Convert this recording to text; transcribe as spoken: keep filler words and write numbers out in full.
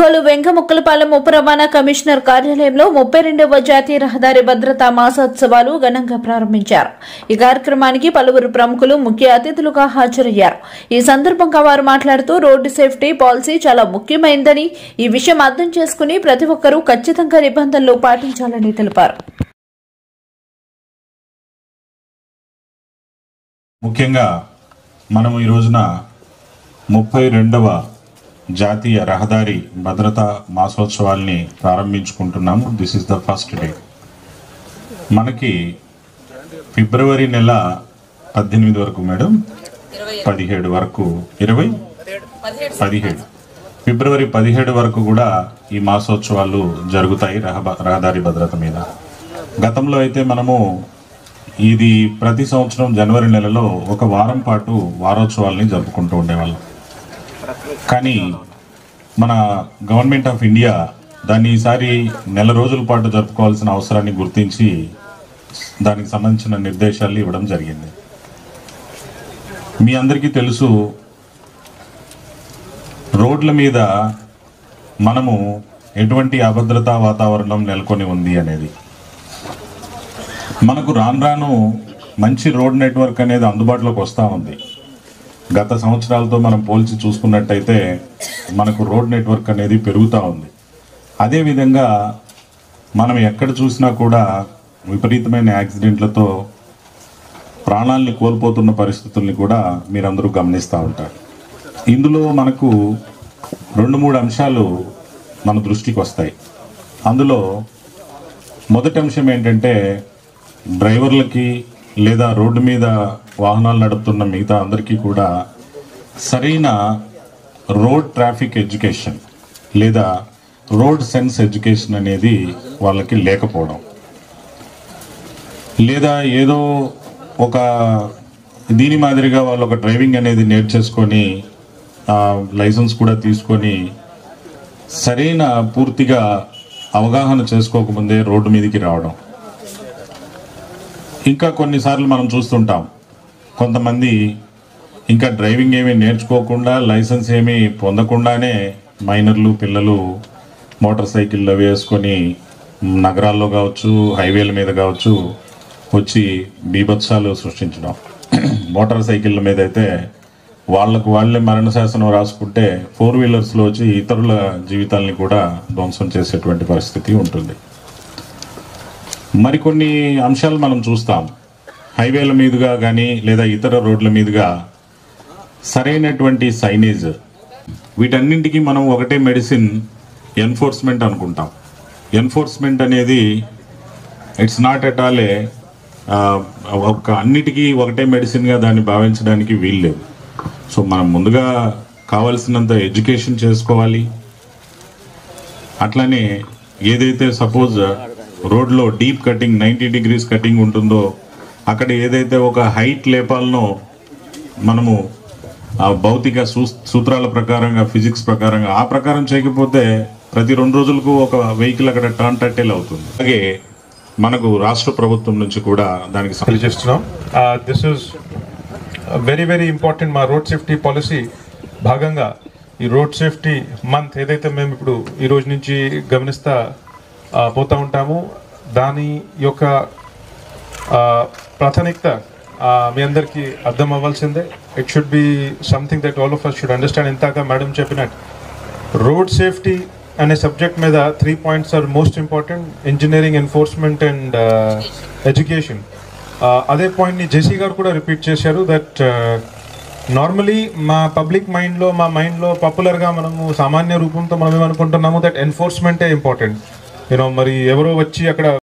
ఒంగోలు వెంకముక్కలపాలెం ఉప రవాణా కమిషనర్ కార్యాలయంలో ముప్పై రెండవ జాతీయ రహదారి భద్రతా మాసోత్సవాలు ఘనంగా ప్రారంభించారు. ఈ కార్యక్రమానికి పలువురు ప్రముఖులు ముఖ్య అతిథులుగా హాజరయ్యారు. ఈ సందర్భంగా వారు మాట్లాడుతూ రోడ్డు సేఫ్టీ పాలసీ చాలా ముఖ్యమైనదని, ఈ విషయం అర్థం చేసుకుని ప్రతి ఒక్కరూ ఖచ్చితంగా నిబంధనలు పాటించాలని తెలిపారు. ముఖ్యంగా మనం ఈ రోజున ముప్పై రెండవ జాతీయ రహదారి భద్రతా మాసోత్సవాల్ని ప్రారంభించుకుంటున్నాము. This is the first day. మనకి ఫిబ్రవరి నెల పద్దెనిమిది వరకు మేడం పదిహేడు వరకు ఇరవై పదిహేడు ఫిబ్రవరి పదిహేడు వరకు కూడా ఈ మాసోత్సవాలు జరుగుతాయి రహదారి భద్రత మీద. గతంలో అయితే మనము ఇది ప్రతి సంవత్సరం జనవరి నెలలో ఒక వారం పాటు వారోత్సవాల్ని జరుపుకుంటూ ఉండేవాళ్ళం. కానీ మన గవర్నమెంట్ ఆఫ్ ఇండియా దాన్ని ఈసారి నెల రోజుల పాటు జరుపుకోవాల్సిన అవసరాన్ని గుర్తించి దానికి సంబంధించిన నిర్దేశాలు ఇవ్వడం జరిగింది. మీ అందరికీ తెలుసు, రోడ్ల మీద మనము ఎటువంటి అభద్రతా వాతావరణం నెలకొని ఉంది అనేది. మనకు రాను రాను మంచి రోడ్ నెట్వర్క్ అనేది అందుబాటులోకి వస్తూ ఉంది. గత సంవత్సరాలతో మనం పోల్చి చూసుకున్నట్టయితే మనకు రోడ్ నెట్వర్క్ అనేది పెరుగుతూ ఉంది. అదేవిధంగా మనం ఎక్కడ చూసినా కూడా విపరీతమైన యాక్సిడెంట్లతో ప్రాణాలని కోల్పోతున్న పరిస్థితుల్ని కూడా మీరందరూ గమనిస్తూ ఉంటారు. ఇందులో మనకు రెండు మూడు అంశాలు మన దృష్టికి వస్తాయి. అందులో మొదటి అంశం ఏంటంటే, డ్రైవర్లకి లేదా రోడ్డు మీద వాహనాలు నడుపుతున్న మిగతా అందరికీ కూడా సరైన రోడ్ ట్రాఫిక్ ఎడ్యుకేషన్ లేదా రోడ్ సెన్స్ ఎడ్యుకేషన్ అనేది వాళ్ళకి లేకపోవడం, లేదా ఏదో ఒక దీని మాదిరిగా వాళ్ళు ఒక డ్రైవింగ్ అనేది నేర్చేసుకొని లైసెన్స్ కూడా తీసుకొని సరైన పూర్తిగా అవగాహన చేసుకోకముందే రోడ్డు మీదకి రావడం. ఇంకా కొన్నిసార్లు మనం చూస్తుంటాం, కొంతమంది ఇంకా డ్రైవింగ్ ఏమీ నేర్చుకోకుండా లైసెన్స్ ఏమీ పొందకుండానే మైనర్లు పిల్లలు మోటార్ సైకిల్లో వేసుకొని నగరాల్లో కావచ్చు, హైవేల మీద కావచ్చు వచ్చి బీభత్సాలు సృష్టించడం. మోటార్ సైకిళ్ళ మీద అయితే వాళ్లకు వాళ్ళే మరణ శాసనం రాసుకుంటే ఫోర్ వీలర్స్లో వచ్చి ఇతరుల జీవితాలని కూడా ధ్వంసం చేసేటువంటి పరిస్థితి ఉంటుంది. మరికొన్ని అంశాలు మనం చూస్తాం. హైవేల మీదుగా కానీ లేదా ఇతర రోడ్ల మీదుగా సరైనటువంటి సైనేజ్, వీటన్నింటికి మనం ఒకటే మెడిసిన్ ఎన్ఫోర్స్మెంట్ అనుకుంటాం. ఎన్ఫోర్స్మెంట్ అనేది it's not at all a ఒక అన్నిటికీ ఒకటే మెడిసిన్గా దాన్ని భావించడానికి వీల్లేదు. సో మనం ముందుగా కావాల్సినంత ఎడ్యుకేషన్ చేసుకోవాలి. అట్లనే ఏదైతే సపోజ్ రోడ్లో deep cutting ninety degrees cutting ఉంటుందో అక్కడ ఏదైతే ఒక హైట్ లేపాలనో మనము ఆ భౌతిక సూత్రాల ప్రకారంగా, ఫిజిక్స్ ప్రకారంగా ఆ ప్రకారం చేయకపోతే ప్రతి రెండు రోజులకు ఒక వెహికల్ అక్కడ టర్న్ టట్టేల్ అవుతుంది. అలాగే మనకు రాష్ట్ర ప్రభుత్వం నుంచి కూడా దానికి తెలియజేస్తున్నాం. This is very very important. మా రోడ్ సేఫ్టీ పాలసీ భాగంగా ఈ రోడ్ సేఫ్టీ మంత్ ఏదైతే మేము ఇప్పుడు ఈ రోజు నుంచి గమనిస్తా పోతూ ఉంటాము, దాని యొక్క ప్రాధాన్యత మీ అందరికీ అర్థం అవ్వాల్సిందే. It should be something that all of us should understand. ఇంతగా మేడం చెప్పినట్టు రోడ్ సేఫ్టీ అనే సబ్జెక్ట్ మీద three points are most important: engineering, enforcement and education. అదే పాయింట్ని జేసీ గారు కూడా రిపీట్ చేశారు. దట్ నార్మలీ మా పబ్లిక్ మైండ్లో మా మైండ్లో పాపులర్గా మనము సామాన్య రూపంతో మనం ఏమనుకుంటున్నాము, దట్ ఎన్ఫోర్స్మెంటే ఇంపార్టెంట్. యూనో మరి ఎవరో వచ్చి అక్కడ